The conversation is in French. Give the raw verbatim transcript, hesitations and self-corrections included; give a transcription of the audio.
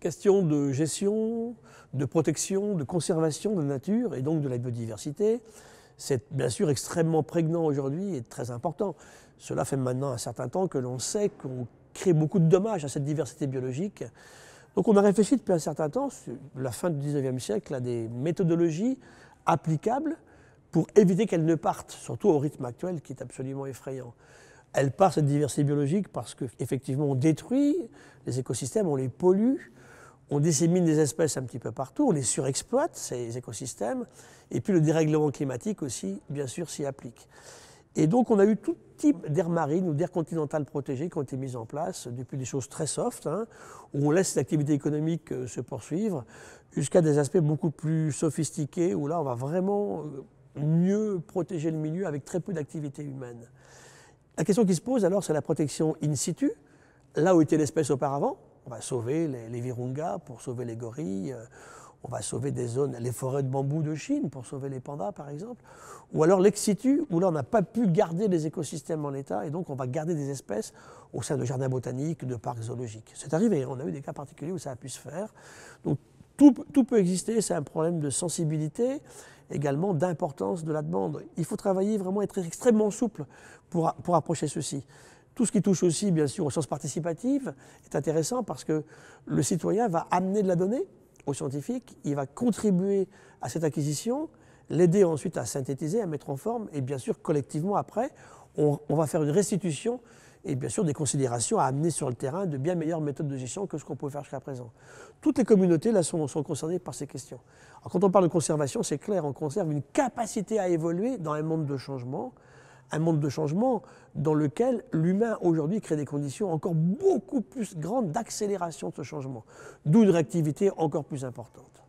question de gestion, de protection, de conservation de la nature et donc de la biodiversité, c'est bien sûr extrêmement prégnant aujourd'hui et très important. Cela fait maintenant un certain temps que l'on sait qu'on crée beaucoup de dommages à cette diversité biologique. Donc on a réfléchi depuis un certain temps, la fin du dix-neuvième siècle, à des méthodologies applicables pour éviter qu'elles ne partent, surtout au rythme actuel qui est absolument effrayant. Elle part, cette diversité biologique, parce qu'effectivement on détruit les écosystèmes, on les pollue, on dissémine des espèces un petit peu partout, on les surexploite, ces écosystèmes, et puis le dérèglement climatique aussi, bien sûr, s'y applique. Et donc on a eu tout type d'aires marines ou d'aires continentales protégées qui ont été mises en place, depuis des choses très soft, hein, où on laisse l'activité économique euh, se poursuivre, jusqu'à des aspects beaucoup plus sophistiqués, où là on va vraiment mieux protéger le milieu avec très peu d'activité humaine. La question qui se pose alors, c'est la protection in situ, là où était l'espèce auparavant. On va sauver les, les virungas pour sauver les gorilles, euh, on va sauver des zones, les forêts de bambou de Chine pour sauver les pandas par exemple, ou alors l'ex situ, où là on n'a pas pu garder les écosystèmes en état, et donc on va garder des espèces au sein de jardins botaniques, de parcs zoologiques. C'est arrivé, on a eu des cas particuliers où ça a pu se faire. Donc tout, tout peut exister, c'est un problème de sensibilité, également d'importance de la demande. Il faut travailler vraiment, être extrêmement souple pour, pour approcher ceci. Tout ce qui touche aussi, bien sûr, aux sciences participatives est intéressant parce que le citoyen va amener de la donnée aux scientifiques, il va contribuer à cette acquisition, l'aider ensuite à synthétiser, à mettre en forme, et bien sûr, collectivement, après, on, on va faire une restitution et bien sûr des considérations à amener sur le terrain de bien meilleures méthodes de gestion que ce qu'on pouvait faire jusqu'à présent. Toutes les communautés là sont, sont concernées par ces questions. Alors, quand on parle de conservation, c'est clair, on conserve une capacité à évoluer dans un monde de changement, un monde de changement dans lequel l'humain aujourd'hui crée des conditions encore beaucoup plus grandes d'accélération de ce changement, d'où une réactivité encore plus importante.